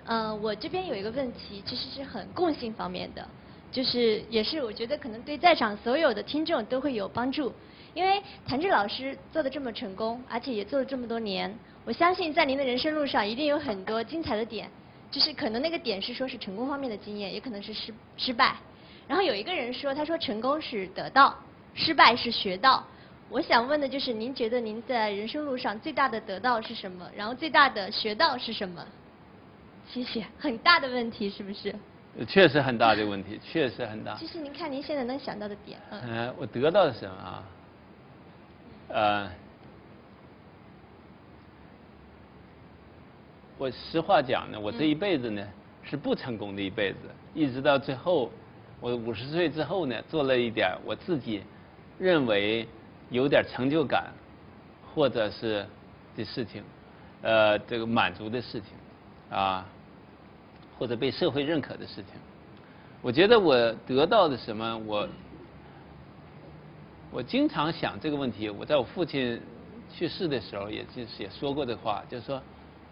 我这边有一个问题，其实是很共性方面的，就是也是我觉得可能对在场所有的听众都会有帮助。因为谭志老师做的这么成功，而且也做了这么多年，我相信在您的人生路上一定有很多精彩的点，就是可能那个点是说是成功方面的经验，也可能是失败。然后有一个人说，他说成功是得到，失败是学到。我想问的就是，您觉得您在人生路上最大的得到是什么？然后最大的学到是什么？谢谢，很大的问题是不是？ 确实很大的问题，确实很大。 就是您看您现在能想到的点。 我得到的什么啊？我实话讲呢，我这一辈子呢是不成功的一辈子，一直到最后，我50岁之后呢，做了一点我自己认为有点成就感，或者是的事情，这个满足的事情，啊，或者被社会认可的事情。我觉得我得到的什么，我经常想这个问题。我在我父亲去世的时候，也说过这话，就是说，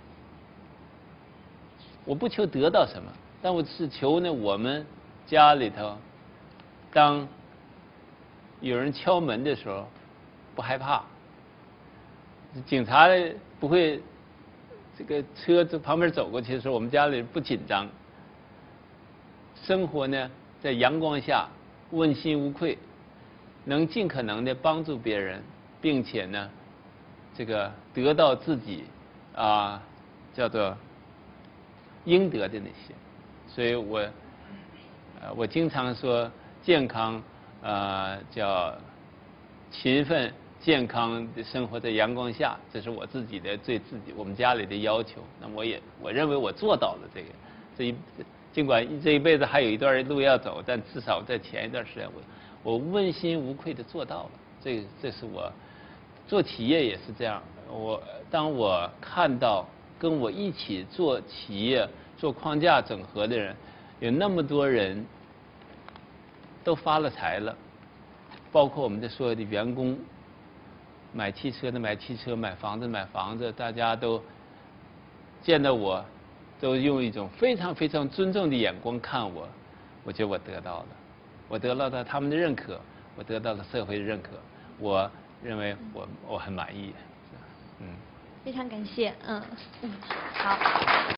我不求得到什么，但我是求呢，我们家里头，当有人敲门的时候，不害怕，警察不会这个车从旁边走过去的时候，我们家里不紧张，生活呢在阳光下问心无愧，能尽可能的帮助别人，并且呢这个得到自己叫做应得的那些。所以我经常说健康叫勤奋健康的生活在阳光下，这是我自己的对我们家里的要求。那我认为我做到了这个。尽管这一辈子还有一段路要走，但至少在前一段时间我问心无愧的做到了。这是我做企业也是这样。当我看到跟我一起做企业做框架整合的人，有那么多人都发了财了，包括我们的所有的员工，买汽车的买汽车，买房子买房子，大家都见到我都用一种非常非常尊重的眼光看我。我觉得我得到了，我得到了他们的认可，我得到了社会的认可，我认为我很满意。 非常感谢。好。